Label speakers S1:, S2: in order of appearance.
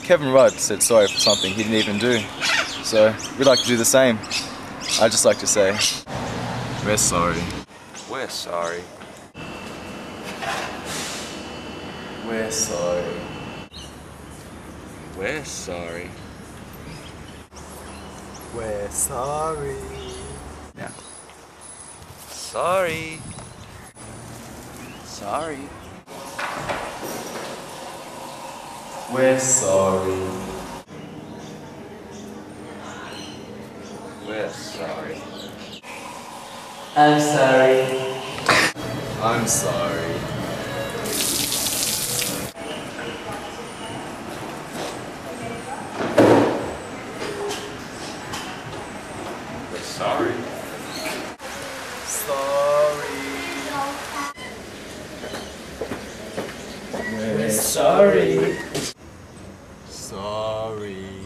S1: Kevin Rudd said sorry for something he didn't even do. So we'd like to do the same. I'd just like to say, we're sorry.
S2: We're sorry.
S1: We're sorry.
S2: We're sorry.
S1: We're sorry. Yeah.
S2: Sorry. Sorry.
S1: We're sorry.
S2: We're sorry.
S1: I'm sorry. I'm sorry.
S2: We're sorry.
S1: Sorry. We're sorry. Sorry.